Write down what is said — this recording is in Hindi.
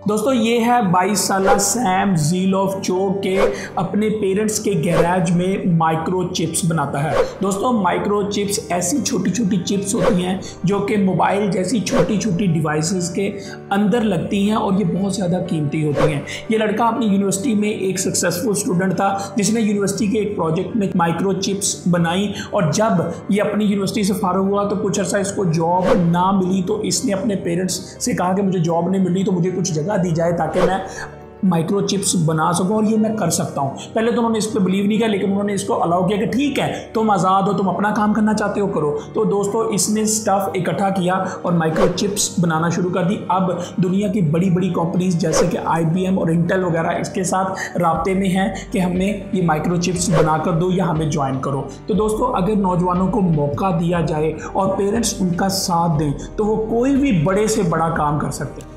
दोस्तों ये है 22 साला सैम ज़ीलॉफ जो के अपने पेरेंट्स के गैराज में माइक्रो चिप्स बनाता है। दोस्तों माइक्रो चिप्स ऐसी छोटी छोटी चिप्स होती हैं जो कि मोबाइल जैसी छोटी छोटी डिवाइसेस के अंदर लगती हैं और ये बहुत ज़्यादा कीमती होती हैं। ये लड़का अपनी यूनिवर्सिटी में एक सक्सेसफुल स्टूडेंट था जिसने यूनिवर्सिटी के एक प्रोजेक्ट में माइक्रो चिप्स बनाई और जब ये अपनी यूनिवर्सिटी से फारिग हुआ तो कुछ अर्सा इसको जॉब ना मिली तो इसने अपने पेरेंट्स से कहा कि मुझे जॉब नहीं मिली तो मुझे कुछ जगह दी जाए ताकि मैं माइक्रो चिप्स बना सकूं और ये मैं कर सकता हूं। पहले तो उन्होंने इस पर बिलीव नहीं किया लेकिन उन्होंने इसको अलाउ किया कि ठीक है तुम आज़ाद हो, तुम अपना काम करना चाहते हो करो। तो दोस्तों इसने स्टफ इकट्ठा किया और माइक्रो चिप्स बनाना शुरू कर दी। अब दुनिया की बड़ी बड़ी कंपनीज जैसे कि IBM और इंटेल वगैरह इसके साथ राब्ते में हैं कि हमें ये माइक्रो चिप्स बना कर दो या हमें ज्वाइन करो। तो दोस्तों अगर नौजवानों को मौका दिया जाए और पेरेंट्स उनका साथ दें तो वो कोई भी बड़े से बड़ा काम कर सकते हैं।